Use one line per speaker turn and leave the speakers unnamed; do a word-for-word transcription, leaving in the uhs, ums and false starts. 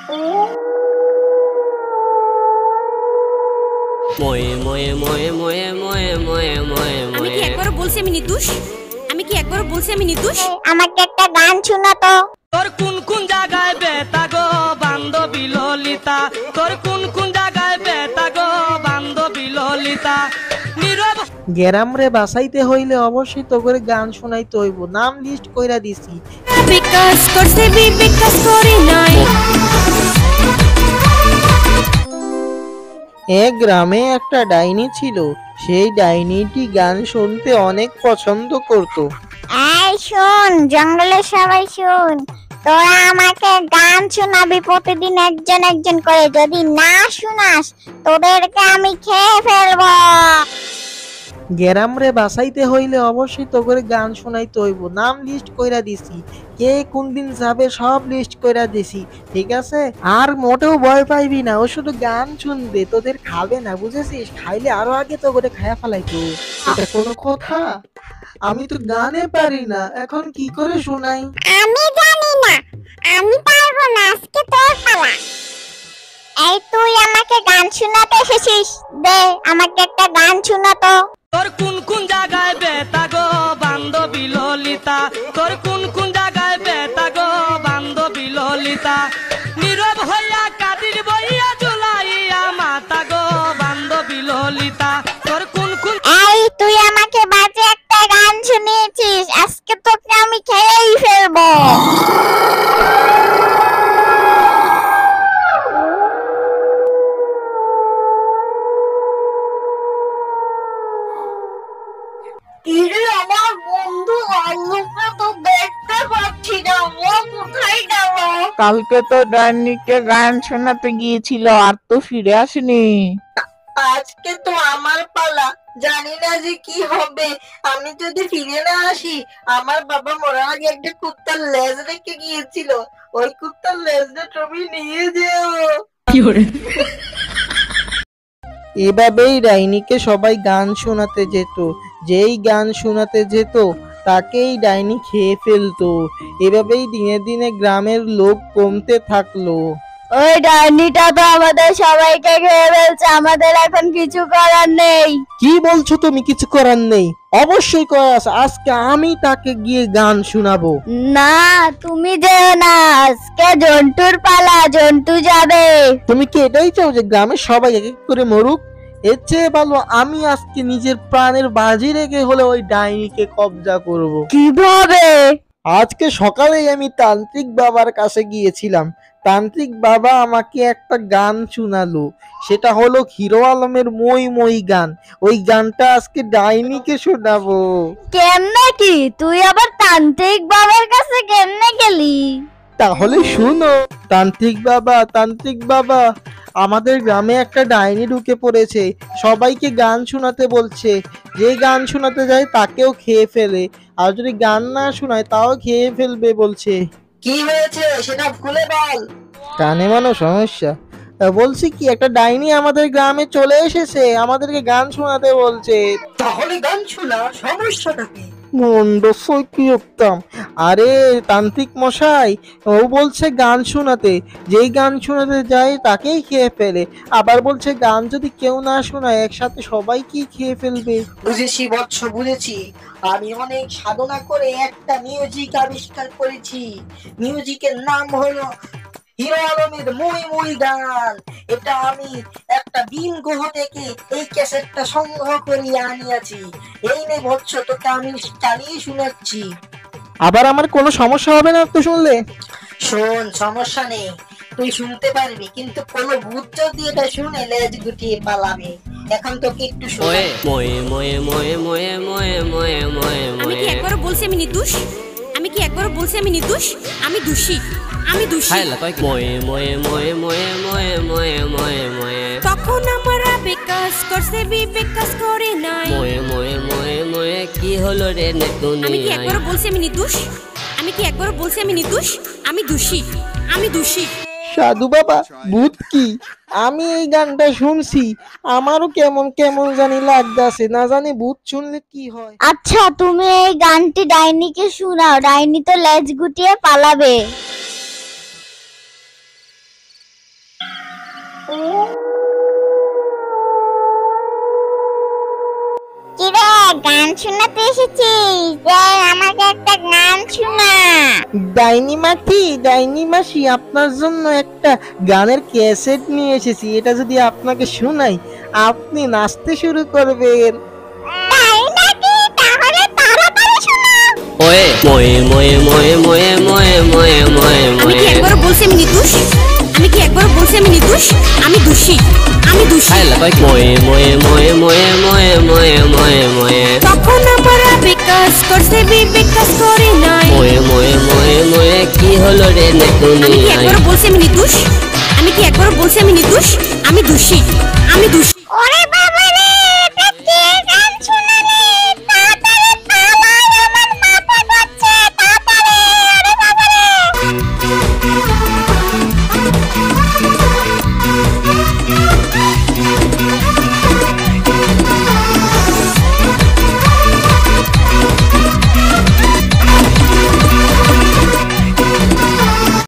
ময়ে ময়ে ময়ে ময়ে ময়ে ময়ে ময়ে
আমি কি একবার বলছি আমি নির্দোষ? আমি কি একবার বলছি আমি নির্দোষ?
আমাকে একটা গান শোনা তো।
তোর কোন কোন জায়গায় বেতা গো বান্ধবী ললিতা, তোর কোন কোন জায়গায় বেতা গো বান্ধবী ললিতা। নীরব
গ্রাম রে বাসাইতে হইলে অবশ্যই তো করে গান শোনাইতে হইব। নাম লিস্ট কইরা দিছি।
বিকাশ করছে বি বিকাশ করি নাই।
এক গ্রামে একটা ডাইনি ছিল। সেই ডাইনিটি গান শুনতে অনেক পছন্দ করত।
এই শোন, জঙ্গলের সবাই শোন, তোরা আমাকে গান শোনাবি প্রতিদিন একজন একজন করে। যদি না শোনাস তোদেরকে আমি খেয়ে ফেলবো।
গ্রাম রে বাসাইতে হইলে অবশ্যই তো করে গান শোনাইতে হইব। নাম লিস্ট কইরা দিছি। কে কোন দিন যাবে সব লিস্ট কইরা দিছি, ঠিক আছে? আর মোটেও ভয় পাইবি না, ও শুধু গান শুনবে, তোদের খাবে না, বুঝেছিস? খাইলে আরো আগে তো করে খায়া ফেলাইতো। এটা কোনো কথা? আমি তো গানে পারি না, এখন কি করে শোনাই?
আমি জানি না, আমি পারবো না, আজকে তোর পালা। এই তুই আমাকে গান শোনাতে এসেছিস, দে আমাকে একটা গান শোনা তো।
তোর কোন কোন জায়গায় বেতা গো বান্ধবী ললিতা, তোর কোন কোন জায়গায় বেতা গো বান্ধবী ললিতা। নীরব হইয়া কাদির বইয়া জুলাইয়া মাতা গো বান্ধবী ললিতা, তোর কোন কোন।
এই তুই আমাকে বাজে একটা গান শুনিয়েছিস, আজকে তোকে আমি খেয়েই ফেলবো। ইরে আমার বন্ধু আল্লুকে তো দেখতে পাচ্ছি না, ও কোথায় গেল?
কালকে তো ডাইনিকে গান শোনাতে গিয়েছিল, আর তো ফিরে আসেনি।
আজকে তো আমার পালা, জানি না যে কি হবে। আমি যদি ফিরে না আসি, আমার বাবা মরার আগে একটা কুত্তার লেজ রেখে গিয়েছিল, ওই কুত্তার লেজটা তুমি নিয়ে যেও।
এভাবেই ডাইনিকে সবাই গান শোনাতে যেত। যেই গান শোনাতে যেত তাকেই ডাইনি খেয়ে ফেলতো। এভাবেই দিনে দিনে গ্রামের লোক কমতে থাকলো।
ওই ডাইনিটা তো আমাদের সবাইকে খেয়ে ফেলছে, আমাদের এখন কিছু করার নেই।
কি বলছো তুমি? কিছু করার নেই? অবশ্যই করার আছে। আজকে আমি তাকে গিয়ে গান শোনাবো।
না, তুমি যেও না, আজকে জন্টুর পালা, জন্টু যাবে।
তুমি কি এটাই চাও যে গ্রামের সবাই এক এক করে মরুক? এর চেয়ে ভালো আমি আজকে নিজের প্রাণের বাজি রেখে হলে ওই ডাইনিকে কবজা করব।
কিভাবে?
আজকে সকালেই আমি তান্ত্রিক বাবার কাছে গিয়েছিলাম। তান্ত্রিক বাবা আমাকে একটা গান শোনালো, সেটা হলো হিরো আলমের মই মই গান। ওই গানটা আজকে ডাইনিকে শোনাবো।
কেমনে কি? তুই আবার তান্ত্রিক বাবার কাছে কেমনে গেলি?
তাহলে শুনো। তান্ত্রিক বাবা, তান্ত্রিক বাবা, আমাদের গ্রামে একটা ডাইনি ঢুকে পড়েছে, সবাইকে গান শোনাতে বলছে। যে গান শোনাতে যায় তাকেও খেয়ে ফেলে, আর যদি গান না শোনায় তাও খেয়ে ফেলবে বলছে।
কি হয়েছে সেটা খুলে বল।
কানে মানো সমস্যা। বলছি কি, একটা ডাইনি আমাদের গ্রামে চলে এসেছে, আমাদেরকে গান শোনাতে বলছে।
তাহলে গান শোনা, সমস্যাটা কি?
মন্ডসই কি উত্তম। আরে তান্ত্রিক মশাই, ও বলছে গান শোনাতে, যেই গান শোনাতে যায় তাকেই খেয়ে ফেলে। আবার বলছে গান যদি কেউ না শোনায় একসাথে সবাইকেই খেয়ে ফেলবে।
বুঝেছি বৎস, বুঝেছি। আমি অনেক সাধনা করে একটা মিউজিক আবিষ্কার করেছি। মিউজিকের নাম হলো হিরো আলমের মই মই গান। এটা আমি একটা বিন গ্রহ থেকে এই ক্যাসেটটা সংগ্রহ করিয়ে আনিয়াছি। এই নে বৎস, তোকে আমি চালিয়ে শোনাচ্ছি।
আবার আমার কোনো সমস্যা হবে না তো শুনলে?
শোন, সমস্যা নেই, তুই শুনতে পারবি, কিন্তু কোনো ভূত যদি এটা শুনে লেজ গুটিয়ে পালাবে। এখন তোকে একটু শোনা।
ময়ে ময়ে ময়ে ময়ে ময়ে ময়ে ময়ে
আমি কি একবার বলছি আমি নির্দোষ? আমি কি একবার বলছি আমি নির্দোষ? আমি দোষী, আমি দোষী।
হায়লা কয় ময়ে ময়ে ময়ে ময়ে ময়ে ময়ে ময়ে ময়ে।
তখন আমরা বিকাশ করছে বি বিকাশ করে নাই।
ময়ে ময়ে ময়ে ময়ে কি হলো রে নেতুনি?
আমি কি একবার বলছি আমি নির্দোষ? আমি কি একবার বলছি আমি নির্দোষ? আমি দোষী, আমি দোষী।
সাধু বাবা, ভূত কি? আমি এই গানটা শুনছি, আমারও কেমন কেমন জানি লাগতাছে, না জানি ভূত শুনলে কি হয়।
আচ্ছা, তুমি এই গানটি ডাইনিকে শোনাও, ডাইনি তো লেজ গুটিয়ে পালাবে। গান শোনাতে এসেছিস? যে আমাকে একটা গান শোনা।
ডাইনি মাটি, ডাইনি মাসি, আপনার জন্য একটা গানের ক্যাসেট নিয়ে এসেছি। এটা যদি আপনাকে শোনাই, আপনি নাচতে শুরু করবেন।
তাই নাকি? তাহলে তাড়াতাড়ি শোনা।
ওয়ে ময়ে ময়ে ময়ে ময়ে ময়ে ময়ে ময়ে
আমি কি
ময়ে
একবার বলছি আমি নির্দোষ? আমি কি একবার বলছি আমি নির্দোষ? আমি দোষী, আমি দোষী।
খাইলা কয় ময়ে ময়ে ময়ে ময়ে ময়ে ময়ে ময়ে ময়ে
তখন আমরা বিকাশ করছে বিকাশ করি নাই।
ময়ে ময়ে ময়ে ময়ে কি হলো রে নেতুনি
আমি কি একবার বলছি আমি নির্দোষ? আমি কি একবার বলছি আমি নির্দোষ? আমি দোষী, আমি দোষী।